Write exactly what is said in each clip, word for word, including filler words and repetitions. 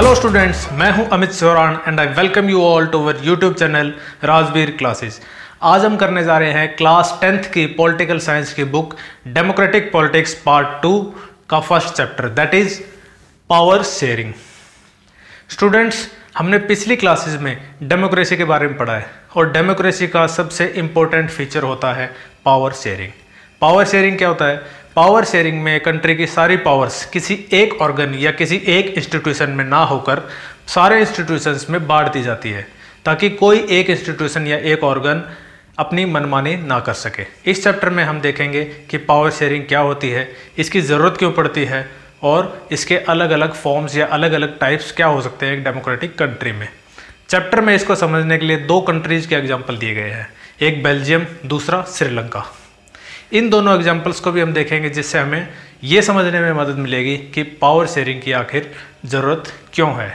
Hello students, मैं हूं Amit Soran and I welcome you all to our YouTube channel Rajveer classes. आज हम करने जा रहे हैं क्लास टेंथ की पॉलिटिकल साइंस की book democratic politics part two का first chapter, that is power sharing. Students, हमने पिछली क्लासेस में डेमोक्रेसी के बारे में पढ़ा है और डेमोक्रेसी का सबसे इम्पोर्टेंट फीचर होता है पावर शेयरिंग। पावर शेयरिंग क्या होता है? पावर शेयरिंग में कंट्री की सारी पावर्स किसी एक ऑर्गन या किसी एक इंस्टीट्यूशन में ना होकर सारे इंस्टीट्यूशंस में बांट दी जाती है, ताकि कोई एक इंस्टीट्यूशन या एक ऑर्गन अपनी मनमानी ना कर सके। इस चैप्टर में हम देखेंगे कि पावर शेयरिंग क्या होती है, इसकी ज़रूरत क्यों पड़ती है और इसके अलग अलग फॉर्म्स या अलग अलग टाइप्स क्या हो सकते हैं एक डेमोक्रेटिक कंट्री में। चैप्टर में इसको समझने के लिए दो कंट्रीज़ के एग्जाम्पल दिए गए हैं, एक बेल्जियम, दूसरा श्रीलंका। इन दोनों एग्जाम्पल्स को भी हम देखेंगे, जिससे हमें ये समझने में मदद मिलेगी कि पावर शेयरिंग की आखिर ज़रूरत क्यों है।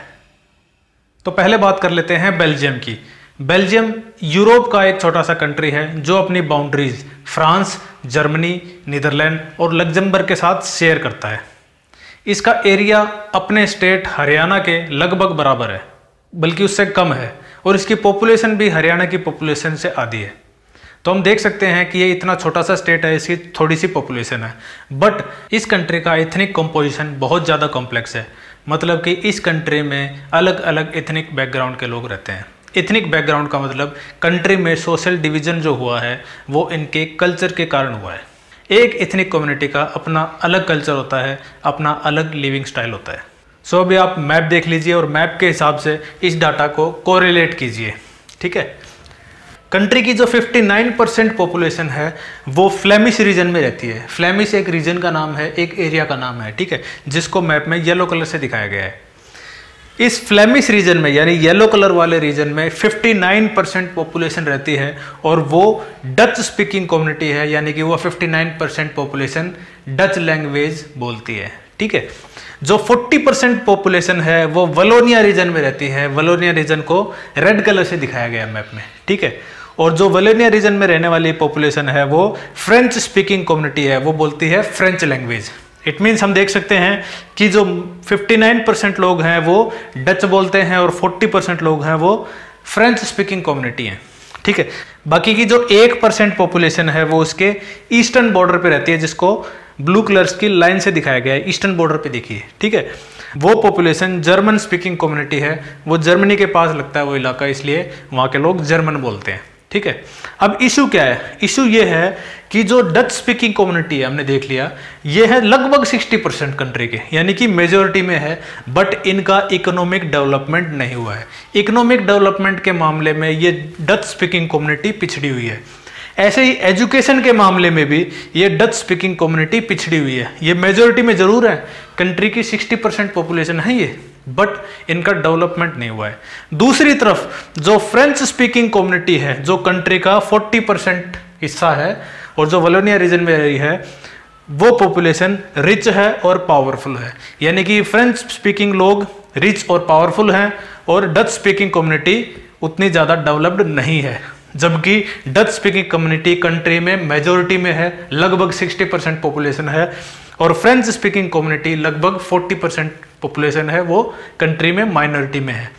तो पहले बात कर लेते हैं बेल्जियम की। बेल्जियम यूरोप का एक छोटा सा कंट्री है जो अपनी बाउंड्रीज फ्रांस, जर्मनी, नीदरलैंड और लग्जमबर्ग के साथ शेयर करता है। इसका एरिया अपने स्टेट हरियाणा के लगभग बराबर है, बल्कि उससे कम है, और इसकी पॉपुलेशन भी हरियाणा की पॉपुलेशन से आधी है। तो हम देख सकते हैं कि ये इतना छोटा सा स्टेट है, इसकी थोड़ी सी पॉपुलेशन है, बट इस कंट्री का एथनिक कंपोजिशन बहुत ज़्यादा कॉम्प्लेक्स है। मतलब कि इस कंट्री में अलग अलग एथनिक बैकग्राउंड के लोग रहते हैं। एथनिक बैकग्राउंड का मतलब कंट्री में सोशल डिवीजन जो हुआ है वो इनके कल्चर के कारण हुआ है। एक एथनिक कम्युनिटी का अपना अलग कल्चर होता है, अपना अलग लिविंग स्टाइल होता है। सो so, अभी आप मैप देख लीजिए और मैप के हिसाब से इस डाटा को कोरिलेट कीजिए। ठीक है, कंट्री की जो उनसठ परसेंट पॉपुलेशन है वो फ्लेमिश रीजन में रहती है। फ्लेमिश एक रीजन का नाम है, एक एरिया का नाम है, ठीक है, जिसको मैप में येलो कलर से दिखाया गया है। इस फ्लेमिश रीजन में यानी येलो कलर वाले रीजन में उनसठ परसेंट पॉपुलेशन रहती है और वो डच स्पीकिंग कम्युनिटी है, यानी कि वो उनसठ परसेंट पॉपुलेशन डच लैंग्वेज बोलती है। ठीक है, जो चालीस परसेंट पॉपुलेशन है वो वलोनिया रीजन में रहती है। वलोनिया रीजन को रेड कलर से दिखाया गया मैप में। ठीक है, और जो वलोनिया रीजन में रहने वाली पॉपुलेशन है वो फ्रेंच स्पीकिंग कम्युनिटी है, वो बोलती है फ्रेंच लैंग्वेज। इट मीन्स हम देख सकते हैं कि जो उनसठ परसेंट लोग हैं वो डच बोलते हैं और चालीस परसेंट लोग हैं वो फ्रेंच स्पीकिंग कम्युनिटी हैं। ठीक है, बाकी की जो एक परसेंट पॉपुलेशन है वो उसके ईस्टर्न बॉर्डर पे रहती है, जिसको ब्लू कलर्स की लाइन से दिखाया गया है। ईस्टर्न बॉर्डर पे देखिए। ठीक है, वो पॉपुलेशन जर्मन स्पीकिंग कम्युनिटी है, वो जर्मनी के पास लगता है वो इलाका, इसलिए वहाँ के लोग जर्मन बोलते हैं। ठीक है, अब इशू क्या है? इशू ये है कि जो डच स्पीकिंग कम्युनिटी है, हमने देख लिया, ये है लगभग साठ परसेंट कंट्री के, यानी कि मेजोरिटी में है, बट इनका इकोनॉमिक डेवलपमेंट नहीं हुआ है। इकोनॉमिक डेवलपमेंट के मामले में ये डच स्पीकिंग कम्युनिटी पिछड़ी हुई है। ऐसे ही एजुकेशन के मामले में भी ये डच स्पीकिंग कम्युनिटी पिछड़ी हुई है। ये मेजोरिटी में जरूर है, कंट्री की साठ परसेंट पॉपुलेशन है ये, बट इनका डेवलपमेंट नहीं हुआ है। दूसरी तरफ जो फ्रेंच स्पीकिंग कम्युनिटी है, जो कंट्री का चालीस परसेंट हिस्सा है और जो वलोनिया रीजन में रही है, वो पॉपुलेशन रिच है और पावरफुल है। यानी कि फ्रेंच स्पीकिंग लोग रिच और पावरफुल हैं और डच स्पीकिंग कम्युनिटी उतनी ज़्यादा डेवलप्ड नहीं है, जबकि डच स्पीकिंग कम्युनिटी कंट्री में मेजोरिटी में है, लगभग साठ परसेंट पॉपुलेशन है, और फ्रेंच स्पीकिंग कम्युनिटी लगभग चालीस परसेंट पॉपुलेशन है, वो कंट्री में माइनॉरिटी में है।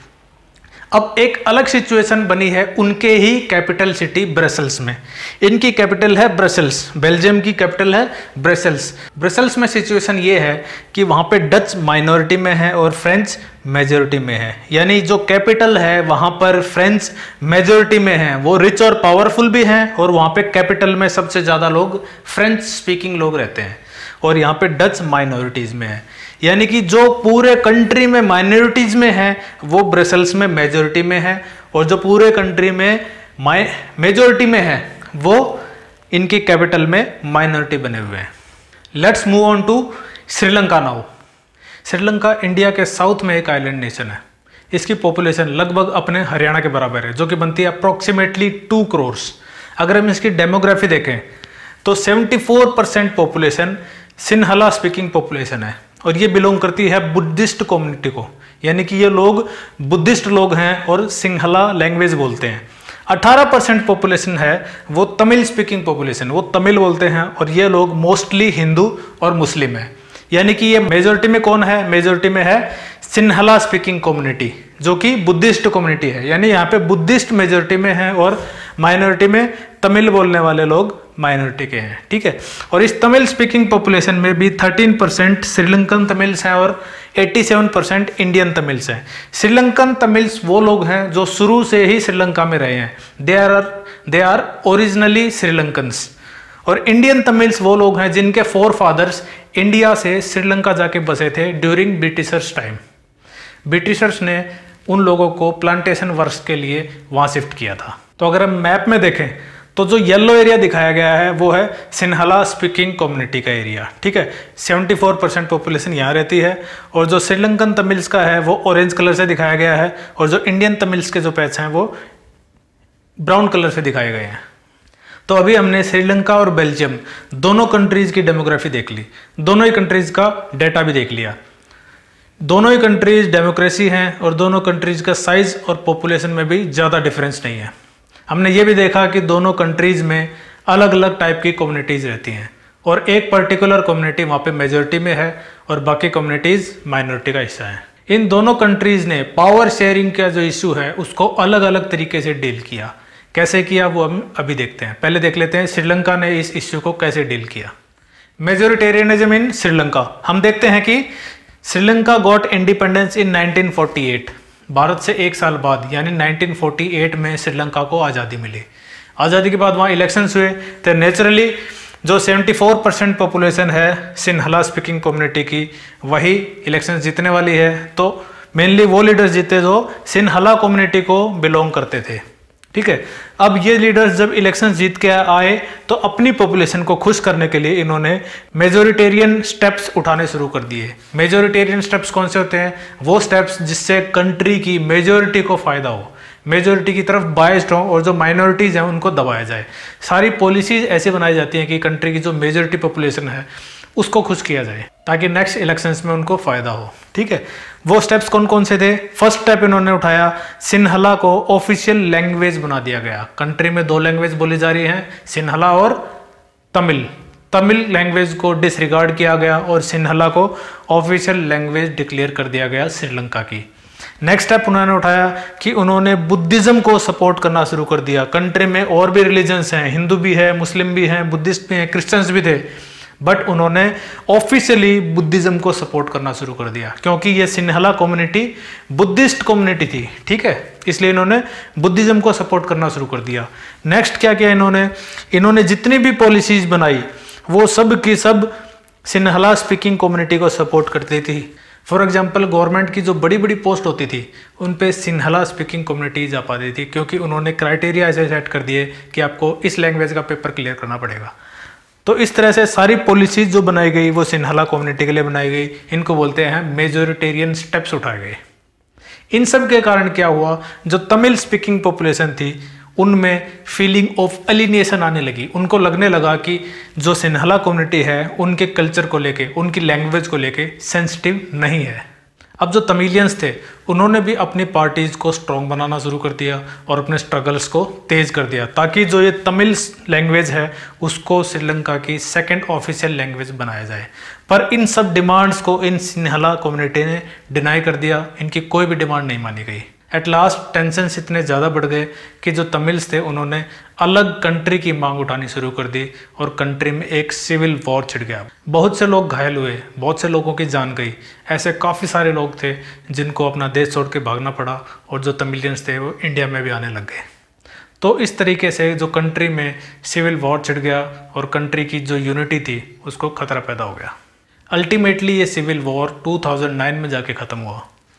अब एक अलग सिचुएशन बनी है उनके ही कैपिटल सिटी ब्रसेल्स में। इनकी कैपिटल है ब्रसेल्स, बेल्जियम की कैपिटल है ब्रसेल्स। ब्रसेल्स में सिचुएशन ये है कि वहाँ पे डच माइनॉरिटी में है और फ्रेंच मेजोरिटी में है। यानी जो कैपिटल है वहाँ पर फ्रेंच मेजोरिटी में है, वो रिच और पावरफुल भी हैं, और वहाँ पे कैपिटल में सबसे ज़्यादा लोग फ्रेंच स्पीकिंग लोग रहते हैं, और यहाँ पे डच माइनॉरिटीज़ में है। यानी कि जो पूरे कंट्री में माइनॉरिटीज़ में है वो ब्रसेल्स में मेजोरिटी में है, और जो पूरे कंट्री में मेजोरिटी में है वो इनकी कैपिटल में माइनॉरिटी बने हुए हैं। Let's move on to Sri Lanka now. Sri Lanka India के साउथ में एक आइलैंड नेशन है। इसकी पॉपुलेशन लगभग अपने हरियाणा के बराबर है, जो कि बनती है अप्रोक्सीमेटली टू करोर्स। अगर हम इसकी डेमोग्राफी देखें तो चौहत्तर percent population Sinhala speaking population है, और ये बिलोंग करती है बुद्धिस्ट कम्युनिटी को। यानी कि ये लोग बुद्धिस्ट लोग हैं और सिंहला लैंग्वेज बोलते हैं। अठारह परसेंट पॉपुलेशन है वो तमिल स्पीकिंग पॉपुलेशन, वो तमिल बोलते हैं, और ये लोग मोस्टली हिंदू और मुस्लिम हैं। यानी कि ये मेजोरिटी में कौन है? मेजोरिटी में है सिन्हला स्पीकिंग कम्युनिटी, जो कि बुद्धिस्ट कम्युनिटी है, यानी यहाँ पे बुद्धिस्ट मेजोरिटी में है और माइनॉरिटी में तमिल बोलने वाले लोग माइनॉरिटी के हैं, ठीक है। और इस तमिल स्पीकिंग पॉपुलेशन में भी थर्टीन परसेंट श्रीलंकन तमिल्स हैं और सत्तासी परसेंट इंडियन तमिल्स हैं। श्रीलंकन तमिल्स वो लोग हैं जो शुरू से ही श्रीलंका में रहे हैं, they are they are originally Sri Lankans. और इंडियन तमिल्स वो लोग हैं जिनके फोर फादर्स इंडिया से श्रीलंका जाके बसे थे ड्यूरिंग ब्रिटिशर्स टाइम। ब्रिटिशर्स ने उन लोगों को प्लांटेशन वर्क के लिए वहाँ शिफ्ट किया था। तो अगर हम मैप में देखें तो जो येलो एरिया दिखाया गया है वो है सिन्हला स्पीकिंग कम्युनिटी का एरिया, ठीक है। चौहत्तर परसेंट पॉपुलेशन यहाँ रहती है। और जो श्रीलंकन तमिल्स का है वो ऑरेंज कलर से दिखाया गया है और जो इंडियन तमिल्स के जो पैच हैं वो ब्राउन कलर से दिखाए गए हैं। तो अभी हमने श्रीलंका और बेल्जियम दोनों कंट्रीज की डेमोग्राफी देख ली, दोनों ही कंट्रीज का डेटा भी देख लिया। दोनों ही कंट्रीज डेमोक्रेसी हैं और दोनों कंट्रीज का साइज और पॉपुलेशन में भी ज़्यादा डिफरेंस नहीं है। हमने ये भी देखा कि दोनों कंट्रीज में अलग अलग टाइप की कम्युनिटीज़ रहती हैं और एक पर्टिकुलर कम्युनिटी वहाँ पे मेजॉरिटी में है और बाकी कम्युनिटीज़ माइनॉरिटी का हिस्सा है। इन दोनों कंट्रीज़ ने पावर शेयरिंग का जो इशू है उसको अलग अलग तरीके से डील किया। कैसे किया वो हम अभी देखते हैं। पहले देख लेते हैं श्रीलंका ने इस इश्यू को कैसे डील किया। मेजोरिटेरियनिज्म इन श्रीलंका, हम देखते हैं कि Sri Lanka got independence in nineteen forty eight, Bharat से एक साल बाद यानी नाइनटीन फोर्टी एट में श्रीलंका को आज़ादी मिली। आज़ादी के बाद वहाँ इलेक्शंस हुए तो नेचुरली जो चौहत्तर परसेंट पॉपुलेशन है सिन्हला स्पीकिंग कम्युनिटी की वही इलेक्शंस जीतने वाली है। तो मेनली वो लीडर्स जीते जो सिन्हला कम्युनिटी को बिलोंग करते थे, ठीक है। अब ये लीडर्स जब इलेक्शंस जीत के आए तो अपनी पॉपुलेशन को खुश करने के लिए इन्होंने मेजोरिटेरियन स्टेप्स उठाने शुरू कर दिए। मेजोरिटेरियन स्टेप्स कौन से होते हैं? वो स्टेप्स जिससे कंट्री की मेजोरिटी को फायदा हो, मेजोरिटी की तरफ बायस्ड हो और जो माइनॉरिटीज हैं उनको दबाया जाए। सारी पॉलिसीज ऐसे बनाई जाती हैं कि कंट्री की जो मेजोरिटी पॉपुलेशन है उसको खुश किया जाए ताकि नेक्स्ट इलेक्शंस में उनको फायदा हो, ठीक है। वो स्टेप्स कौन कौन से थे? फर्स्ट स्टेप इन्होंने उठाया, सिन्हला को ऑफिशियल लैंग्वेज बना दिया गया। कंट्री में दो लैंग्वेज बोली जा रही हैं, सिन्हला और तमिल। तमिल लैंग्वेज को डिसरिगार्ड किया गया और सिन्हला को ऑफिशियल लैंग्वेज डिक्लेयर कर दिया गया श्रीलंका की। नेक्स्ट स्टेप उन्होंने उठाया कि उन्होंने बुद्धिज्म को सपोर्ट करना शुरू कर दिया। कंट्री में और भी रिलीजन्स हैं, हिंदू भी है, मुस्लिम भी हैं, बुद्धिस्ट भी हैं, क्रिश्चियंस भी थे, बट उन्होंने ऑफिशियली बुद्धिज्म को सपोर्ट करना शुरू कर दिया क्योंकि ये सिन्हला कम्युनिटी बुद्धिस्ट कम्युनिटी थी, ठीक है। इसलिए इन्होंने बुद्धिज्म को सपोर्ट करना शुरू कर दिया। नेक्स्ट क्या किया इन्होंने? इन्होंने जितनी भी पॉलिसीज बनाई वो सब की सब सिन्हला स्पीकिंग कम्युनिटी को सपोर्ट करती थी। फॉर एग्जाम्पल गवर्नमेंट की जो बड़ी बड़ी पोस्ट होती थी उन पे सिन्हला स्पीकिंग कम्युनिटीज आ पाती थी क्योंकि उन्होंने क्राइटेरिया ऐसे सेट कर दिए कि आपको इस लैंग्वेज का पेपर क्लियर करना पड़ेगा। तो इस तरह से सारी पॉलिसीज जो बनाई गई वो सिन्हला कम्युनिटी के लिए बनाई गई। इनको बोलते हैं मेजोरिटेरियन स्टेप्स उठाए गए। इन सब के कारण क्या हुआ, जो तमिल स्पीकिंग पॉपुलेशन थी उनमें फीलिंग ऑफ एलिनेशन आने लगी। उनको लगने लगा कि जो सिन्हला कम्युनिटी है उनके कल्चर को लेके, उनकी लैंग्वेज को लेके सेंसिटिव नहीं है। अब जो तमिलियंस थे उन्होंने भी अपनी पार्टीज को स्ट्रॉन्ग बनाना शुरू कर दिया और अपने स्ट्रगल्स को तेज कर दिया ताकि जो ये तमिल लैंग्वेज है उसको श्रीलंका की सेकंड ऑफिशियल लैंग्वेज बनाया जाए। पर इन सब डिमांड्स को इन सिन्हला कम्युनिटी ने डिनाई कर दिया, इनकी कोई भी डिमांड नहीं मानी गई। एट लास्ट टेंशन्स इतने ज़्यादा बढ़ गए कि जो तमिल्स थे उन्होंने अलग कंट्री की मांग उठानी शुरू कर दी और कंट्री में एक सिविल वॉर छिड़ गया। बहुत से लोग घायल हुए, बहुत से लोगों की जान गई। ऐसे काफ़ी सारे लोग थे जिनको अपना देश छोड़ के भागना पड़ा और जो तमिलियंस थे वो इंडिया में भी आने लग गए। तो इस तरीके से जो कंट्री में सिविल वॉर छिड़ गया और कंट्री की जो यूनिटी थी उसको खतरा पैदा हो गया। अल्टीमेटली ये civil war two thousand nine में जाके ख़त्म हुआ।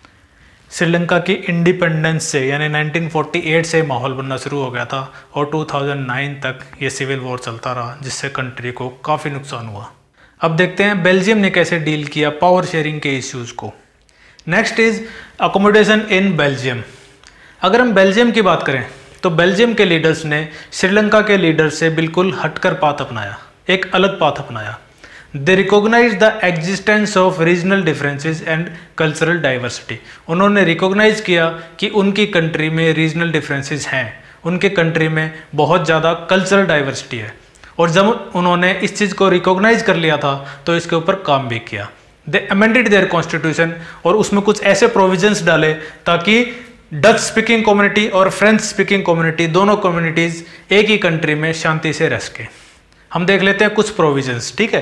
श्रीलंका की इंडिपेंडेंस से यानी नाइनटीन फोर्टी एट से माहौल बनना शुरू हो गया था और टू थाउजेंड नाइन तक ये सिविल वॉर चलता रहा जिससे कंट्री को काफ़ी नुकसान हुआ। अब देखते हैं बेल्जियम ने कैसे डील किया पावर शेयरिंग के इश्यूज़ को। Next is accommodation in Belgium. अगर हम बेल्जियम की बात करें तो बेल्जियम के लीडर्स ने श्रीलंका के लीडर से बिल्कुल हटकर पाथ अपनाया, एक अलग पाथ अपनाया। They recognise the existence of regional differences and cultural diversity. उन्होंने रिकॉग्नाइज किया कि उनकी कंट्री में रीजनल डिफरेंसेस हैं, उनके कंट्री में बहुत ज़्यादा कल्चरल डाइवर्सिटी है। और जब उन्होंने इस चीज़ को रिकॉग्नाइज कर लिया था तो इसके ऊपर काम भी किया। दे अमेंडेड देयर कॉन्स्टिट्यूशन और उसमें कुछ ऐसे प्रोविजंस डाले ताकि डच स्पीकिंग कम्युनिटी और फ्रेंच स्पीकिंग कम्युनिटी दोनों कम्युनिटीज एक ही कंट्री में शांति से रह सके। हम देख लेते हैं कुछ प्रोविजंस, ठीक है।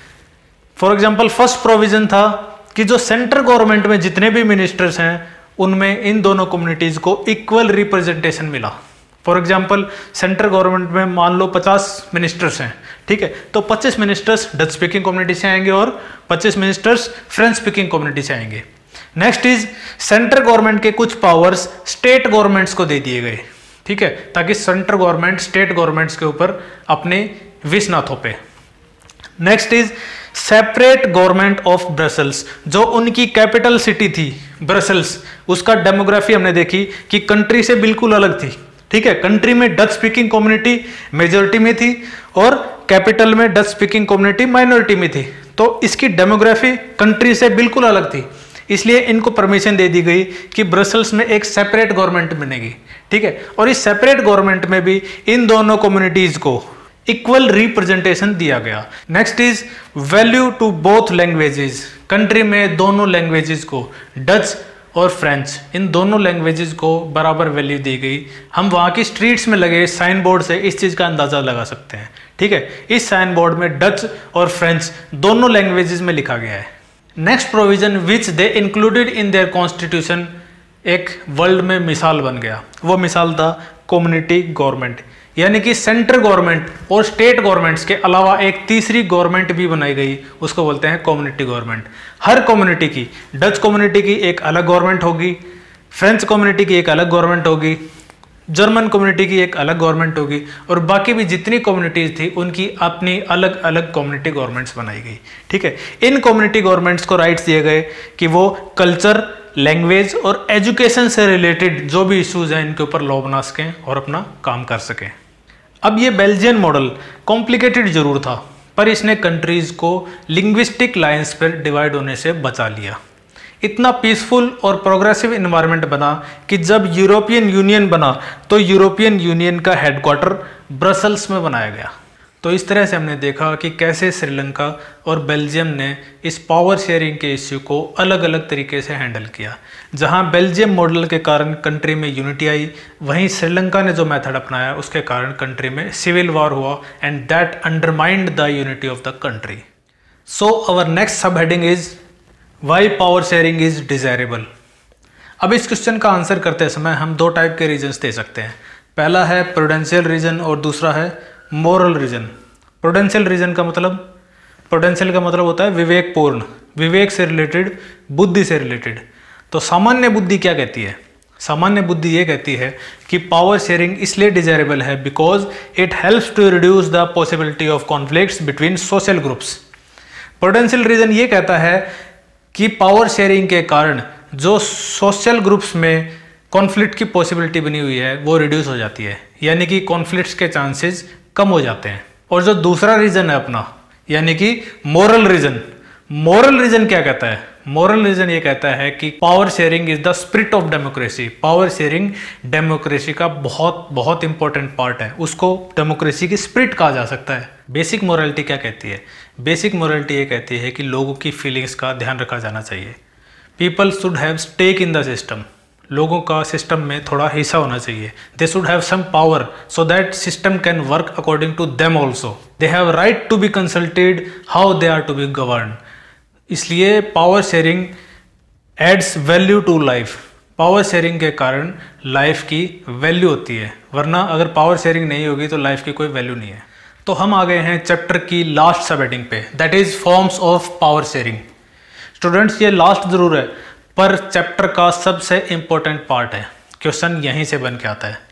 फॉर एग्जांपल फर्स्ट प्रोविजन था कि जो सेंट्रल गवर्नमेंट में जितने भी मिनिस्टर्स हैं उनमें इन दोनों कम्युनिटीज को इक्वल रिप्रेजेंटेशन मिला। फॉर एग्जांपल सेंट्रल गवर्नमेंट में मान लो पचास मिनिस्टर्स हैं, ठीक है, तो पच्चीस मिनिस्टर्स डच स्पीकिंग कम्युनिटी से आएंगे और पच्चीस मिनिस्टर्स फ्रेंच स्पीकिंग कम्युनिटी से आएंगे। नेक्स्ट इज सेंट्रल गवर्नमेंट के कुछ पावर्स स्टेट गवर्नमेंट्स को दे दिए गए, ठीक है, ताकि सेंट्रल गवर्नमेंट स्टेट गवर्नमेंट्स के ऊपर अपने विष ना थोपे। Next is separate government of Brussels, जो उनकी कैपिटल सिटी थी ब्रसल्स, उसका डेमोग्राफी हमने देखी कि कंट्री से बिल्कुल अलग थी, ठीक है। कंट्री में डच स्पीकिंग कम्युनिटी मेजॉरिटी में थी और कैपिटल में डच स्पीकिंग कम्युनिटी माइनॉरिटी में थी, तो इसकी डेमोग्राफी कंट्री से बिल्कुल अलग थी। इसलिए इनको परमिशन दे दी गई कि ब्रसल्स में एक सेपरेट गवर्नमेंट बनेगी, ठीक है, और इस सेपरेट गवर्नमेंट में भी इन दोनों कम्युनिटीज को इक्वल रिप्रेजेंटेशन दिया गया। Next is value to both languages, country में दोनों लैंग्वेजेस को, डच और फ्रेंच, इन दोनों लैंग्वेजेस को बराबर वैल्यू दी गई। हम वहाँ की स्ट्रीट्स में लगे साइन बोर्ड से इस चीज़ का अंदाज़ा लगा सकते हैं, ठीक है। इस साइन बोर्ड में डच और फ्रेंच दोनों लैंग्वेजेस में लिखा गया है। Next provision which they included in their constitution एक वर्ल्ड में मिसाल बन गया, वो मिसाल था कम्युनिटी गवर्नमेंट, यानी कि सेंट्रल गवर्नमेंट और स्टेट गवर्नमेंट्स के अलावा एक तीसरी गवर्नमेंट भी बनाई गई, उसको बोलते हैं कम्युनिटी गवर्नमेंट। हर कम्युनिटी की, डच कम्युनिटी की एक अलग गवर्नमेंट होगी, फ्रेंच कम्युनिटी की एक अलग गवर्नमेंट होगी, जर्मन कम्युनिटी की एक अलग गवर्नमेंट होगी और बाकी भी जितनी कम्युनिटीज थी उनकी अपनी अलग अलग कम्युनिटी गवर्नमेंट्स बनाई गई, ठीक है। इन कम्युनिटी गवर्नमेंट्स को राइट्स दिए गए कि वो कल्चर, लैंग्वेज और एजुकेशन से रिलेटेड जो भी इश्यूज हैं इनके ऊपर लॉ बना सकें और अपना काम कर सकें। अब ये बेल्जियन मॉडल कॉम्प्लिकेटेड जरूर था, पर इसने कंट्रीज को लिंग्विस्टिक लाइंस पर डिवाइड होने से बचा लिया। इतना पीसफुल और प्रोग्रेसिव इन्वायरमेंट बना कि जब यूरोपियन यूनियन बना तो यूरोपियन यूनियन का हेडक्वार्टर ब्रसल्स में बनाया गया। तो इस तरह से हमने देखा कि कैसे श्रीलंका और बेल्जियम ने इस पावर शेयरिंग के इश्यू को अलग अलग तरीके से हैंडल किया। जहां बेल्जियम मॉडल के कारण कंट्री में यूनिटी आई, वहीं श्रीलंका ने जो मेथड अपनाया उसके कारण कंट्री में सिविल वॉर हुआ and that undermined the unity of the country. So our next sub heading is why power sharing is desirable. अब इस क्वेश्चन का आंसर करते समय हम दो टाइप के रीजन्स दे सकते हैं। पहला है प्रूडेंशियल रीजन और दूसरा है मोरल रीजन। प्रूडेंशियल रीजन का मतलब, प्रूडेंशियल का मतलब होता है विवेकपूर्ण, विवेक से रिलेटेड, बुद्धि से रिलेटेड। तो सामान्य बुद्धि क्या कहती है? सामान्य बुद्धि ये कहती है कि पावर शेयरिंग इसलिए डिजायरेबल है because it helps to reduce the possibility of conflicts between social groups. Prudential reason ये कहता है कि पावर शेयरिंग के कारण जो सोशल ग्रुप्स में कॉन्फ्लिक्ट की पॉसिबिलिटी बनी हुई है वो रिड्यूस हो जाती है, यानी कि कॉन्फ्लिक्ट्स के चांसेस कम हो जाते हैं। और जो दूसरा रीजन है अपना, यानी कि मोरल रीजन, मोरल रीजन क्या कहता है? मोरल रीजन ये कहता है कि power sharing is the spirit of democracy. Power sharing democracy का बहुत बहुत इंपॉर्टेंट पार्ट है, उसको डेमोक्रेसी की स्पिरिट कहा जा सकता है। बेसिक मोरालिटी क्या कहती है? बेसिक मोरालिटी ये कहती है कि लोगों की फीलिंग्स का ध्यान रखा जाना चाहिए। People should have stake in the system, लोगों का सिस्टम में थोड़ा हिस्सा होना चाहिए। They should have some power so that system can work according to them also. They have right to be consulted how they are to be govern. इसलिए power sharing adds value to life. Power sharing के कारण life की value होती है, वरना अगर power sharing नहीं होगी तो लाइफ की कोई वैल्यू नहीं है। तो हम आ गए हैं चैप्टर की लास्ट सब हेडिंग पे, that is forms of power sharing. Students ये लास्ट जरूर है पर चैप्टर का सबसे इंपॉर्टेंट पार्ट है, क्वेश्चन यहीं से बन के आता है।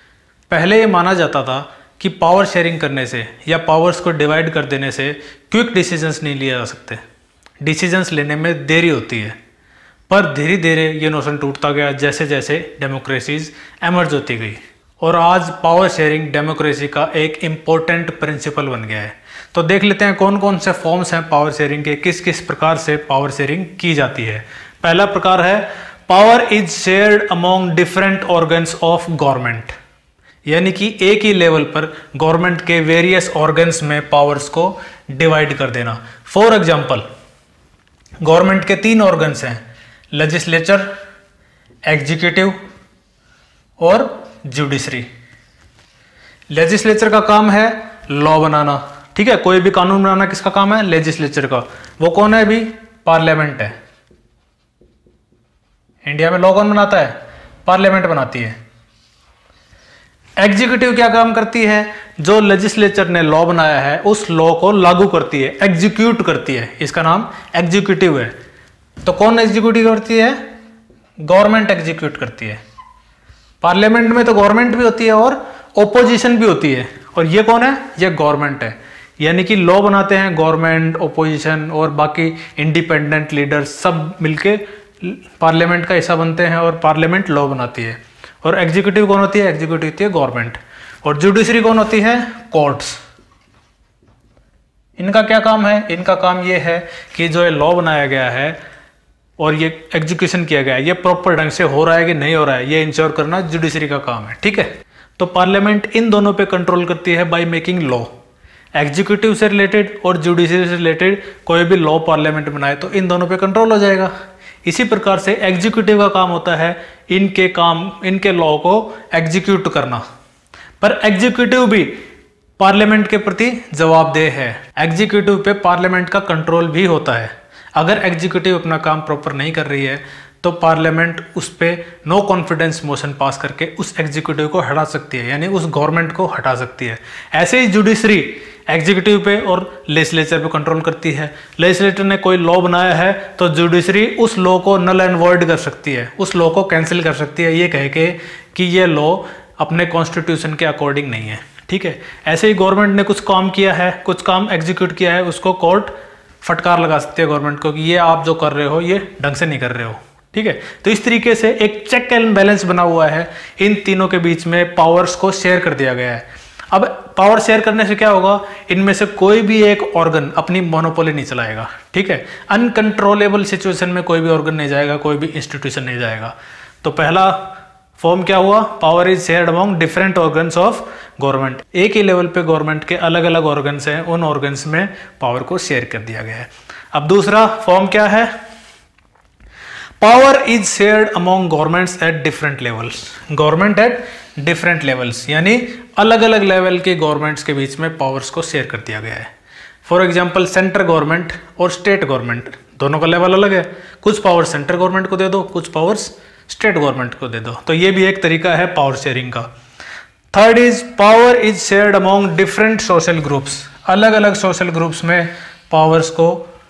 पहले ये माना जाता था कि पावर शेयरिंग करने से या पावर्स को डिवाइड कर देने से क्विक डिसीजंस नहीं लिए जा सकते, डिसीजंस लेने में देरी होती है। पर धीरे धीरे ये नोशन टूटता गया जैसे जैसे डेमोक्रेसीज एमर्ज होती गई और आज पावर शेयरिंग डेमोक्रेसी का एक इम्पोर्टेंट प्रिंसिपल बन गया है। तो देख लेते हैं कौन कौन से फॉर्म्स हैं पावर शेयरिंग के, किस किस प्रकार से पावर शेयरिंग की जाती है। पहला प्रकार है power is shared among different organs of government, यानी कि एक ही लेवल पर गवर्नमेंट के वेरियस ऑर्गन्स में पावर्स को डिवाइड कर देना। फॉर एग्जाम्पल गवर्नमेंट के तीन ऑर्गन्स हैं, लेजिस्लेचर, एग्जीक्यूटिव और जुडिशरी। लेजिस्लेचर का काम है लॉ बनाना, ठीक है, कोई भी कानून बनाना किसका काम है? लेजिस्लेचर का। वो कौन है? अभी पार्लियामेंट है। इंडिया में लॉ कौन बनाता है? पार्लियामेंट बनाती है। एग्जीक्यूटिव क्या काम करती है? जो लेजिस्लेचर ने लॉ बनाया है उस लॉ को लागू करती है, एग्जीक्यूट करती है, इसका नाम एग्जीक्यूटिव है। तो कौन एग्जीक्यूटिव करती है? गवर्नमेंट एग्जीक्यूट करती है। पार्लियामेंट में तो गवर्नमेंट भी होती है और ओपोजिशन भी होती है, और ये कौन है? ये गवर्नमेंट है। यानी कि लॉ बनाते हैं गवर्नमेंट, ओपोजिशन और बाकी इंडिपेंडेंट लीडर्स सब मिलके पार्लियामेंट का हिस्सा बनते हैं और पार्लियामेंट लॉ बनाती है। और एग्जीक्यूटिव कौन होती है? एग्जीक्यूटिव होती है गवर्नमेंट। और जुडिशरी कौन होती है? कोर्ट्स। इनका क्या काम है? इनका काम ये है कि जो ये लॉ बनाया गया है और ये एग्जीक्यूशन किया गया है ये प्रॉपर ढंग से हो रहा है कि नहीं हो रहा है, ये इंश्योर करना जुडिशरी का काम है, ठीक है। तो पार्लियामेंट इन दोनों पे कंट्रोल करती है बाय मेकिंग लॉ। एग्जीक्यूटिव से रिलेटेड और जुडिशरी से रिलेटेड कोई भी लॉ पार्लियामेंट बनाए तो इन दोनों पे कंट्रोल हो जाएगा। इसी प्रकार से एग्जीक्यूटिव का काम होता है इनके काम इनके लॉ को एग्जीक्यूट करना, पर एग्जीक्यूटिव भी पार्लियामेंट के प्रति जवाबदेह है। एग्जीक्यूटिव पे पार्लियामेंट का कंट्रोल भी होता है। अगर एग्जीक्यूटिव अपना काम प्रॉपर नहीं कर रही है तो पार्लियामेंट उस पर नो कॉन्फिडेंस मोशन पास करके उस एग्जीक्यूटिव को हटा सकती है, यानी उस गवर्नमेंट को हटा सकती है। ऐसे ही जुडिशरी एग्जीक्यूटिव पे और लेजिस्लेचर पे कंट्रोल करती है। लेजिस्लेटर ने कोई लॉ बनाया है तो जुडिशरी उस लॉ को नल एंड वॉइड कर सकती है, उस लॉ को कैंसिल कर सकती है, ये कह के कि ये लॉ अपने कॉन्स्टिट्यूशन के अकॉर्डिंग नहीं है, ठीक है। ऐसे ही गवर्नमेंट ने कुछ काम किया है, कुछ काम एग्जीक्यूट किया है, उसको कोर्ट फटकार लगा सकती है गवर्नमेंट को कि ये आप जो कर रहे हो ये ढंग से नहीं कर रहे हो, ठीक है। तो इस तरीके से एक चेक एंड बैलेंस बना हुआ है, इन तीनों के बीच में पावर्स को शेयर कर दिया गया है। अब पावर शेयर करने से क्या होगा? इनमें से कोई भी एक ऑर्गन अपनी मोनोपोली नहीं चलाएगा, ठीक है। अनकंट्रोलेबल सिचुएशन में कोई भी ऑर्गन नहीं जाएगा, कोई भी इंस्टीट्यूशन नहीं जाएगा। तो पहला फॉर्म क्या हुआ? Power is shared among different organs of government. एक ही लेवल पे गवर्नमेंट के अलग अलग ऑर्गन्स हैं, उन ऑर्गन्स में पावर को शेयर कर दिया गया है। अब दूसरा फॉर्म क्या है? Power is shared among governments at different levels. Government at different levels, यानी अलग अलग लेवल के गवर्नमेंट्स के बीच में पावर्स को शेयर कर दिया गया है। फॉर एग्जाम्पल सेंट्रल गवर्नमेंट और स्टेट गवर्नमेंट दोनों का लेवल अलग है। कुछ पावर सेंट्रल गवर्नमेंट को दे दो, कुछ पावर्स स्टेट गवर्नमेंट को दे दो। तो ये भी एक तरीका है पावर शेयरिंग का। Third is power is shared among different social groups. अलग अलग सोशल ग्रुप्स में पावर्स को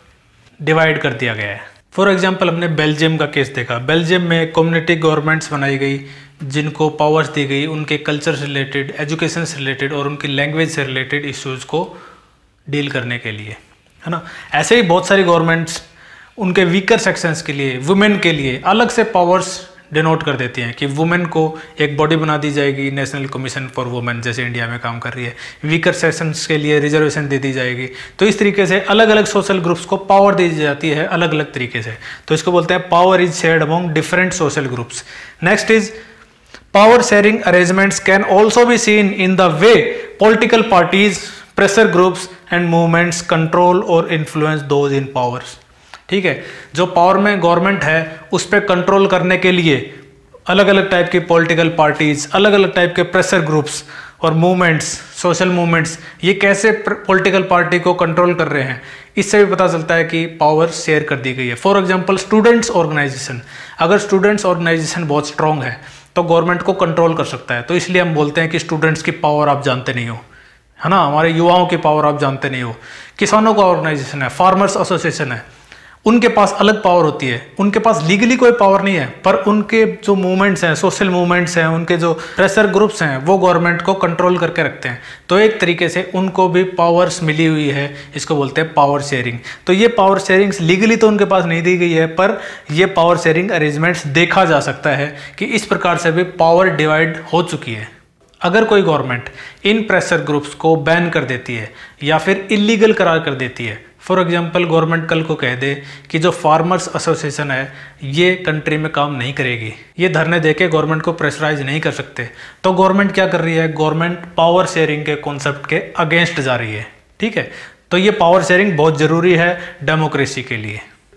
डिवाइड कर दिया गया है। फॉर एग्जाम्पल हमने बेल्जियम का केस देखा। बेल्जियम में कम्युनिटी गवर्नमेंट्स बनाई गई जिनको पावर्स दी गई उनके कल्चर से रिलेटेड, एजुकेशन से रिलेटेड और उनकी लैंग्वेज से रिलेटेड इश्यूज को डील करने के लिए, है ना। ऐसे ही बहुत सारी गवर्नमेंट्स उनके वीकर सेक्शंस के लिए, वुमेन के लिए अलग से पावर्स डिनोट कर देती हैं कि वुमेन को एक बॉडी बना दी जाएगी, नेशनल कमीशन फॉर वुमेन, जैसे इंडिया में काम कर रही है। वीकर सेक्शंस के लिए रिजर्वेशन दे दी जाएगी। तो इस तरीके से अलग अलग सोशल ग्रुप्स को पावर दी जाती है अलग अलग तरीके से। तो इसको बोलते हैं power is shared among different social groups. Next is power sharing arrangements can also be seen in the way political parties, pressure groups and movements control और इन्फ्लुएंस दोज इन पावर्स। ठीक है, जो पावर में government है उस पर control करने के लिए अलग अलग टाइप की पॉलिटिकल पार्टीज, अलग अलग टाइप के प्रेशर ग्रुप्स और मूवमेंट्स, सोशल मूवमेंट्स, ये कैसे पॉलिटिकल पार्टी को कंट्रोल कर रहे हैं, इससे भी पता चलता है कि पावर शेयर कर दी गई है। फॉर एग्जांपल स्टूडेंट्स ऑर्गेनाइजेशन, अगर स्टूडेंट्स ऑर्गेनाइजेशन बहुत स्ट्रांग है तो गवर्नमेंट को कंट्रोल कर सकता है। तो इसलिए हम बोलते हैं कि स्टूडेंट्स की पावर आप जानते नहीं हो, है ना, हमारे युवाओं की पावर आप जानते नहीं हो। किसानों का ऑर्गेनाइजेशन है, फार्मर्स एसोसिएशन है, उनके पास अलग पावर होती है, उनके पास लीगली कोई पावर नहीं है, पर उनके जो मूवमेंट्स हैं, सोशल मूवमेंट्स हैं, उनके जो प्रेशर ग्रुप्स हैं वो गवर्नमेंट को कंट्रोल करके रखते हैं। तो एक तरीके से उनको भी पावर्स मिली हुई है, इसको बोलते हैं पावर शेयरिंग। तो ये पावर शेयरिंग्स लीगली तो उनके पास नहीं दी गई है, पर ये पावर शेयरिंग अरेंजमेंट्स देखा जा सकता है कि इस प्रकार से भी पावर डिवाइड हो चुकी है। अगर कोई गवर्नमेंट इन प्रेशर ग्रुप्स को बैन कर देती है या फिर इलीगल करार कर देती है, फॉर एग्जाम्पल गवर्नमेंट कल को कह दे कि जो फार्मर्स एसोसिएशन है ये कंट्री में काम नहीं करेगी, ये धरने देके गवर्नमेंट को प्रेशराइज नहीं कर सकते, तो गवर्नमेंट क्या कर रही है? गवर्नमेंट पावर शेयरिंग के कॉन्सेप्ट के अगेंस्ट जा रही है। ठीक है, तो ये पावर शेयरिंग बहुत जरूरी है डेमोक्रेसी के लिए।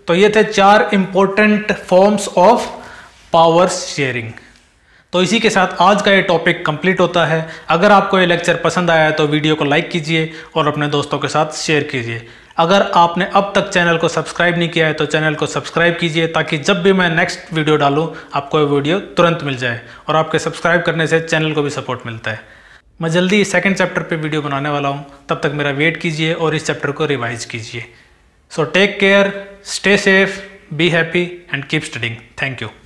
तो ये थे चार important forms of power sharing. तो इसी के साथ आज का ये टॉपिक कंप्लीट होता है। अगर आपको ये लेक्चर पसंद आया है तो वीडियो को लाइक कीजिए और अपने दोस्तों के साथ शेयर कीजिए। अगर आपने अब तक चैनल को सब्सक्राइब नहीं किया है तो चैनल को सब्सक्राइब कीजिए, ताकि जब भी मैं नेक्स्ट वीडियो डालूँ आपको ये वीडियो तुरंत मिल जाए। और आपके सब्सक्राइब करने से चैनल को भी सपोर्ट मिलता है। मैं जल्दी सेकंड चैप्टर पे वीडियो बनाने वाला हूँ, तब तक मेरा वेट कीजिए और इस चैप्टर को रिवाइज कीजिए। So take care, stay safe, be happy and keep studying. Thank you.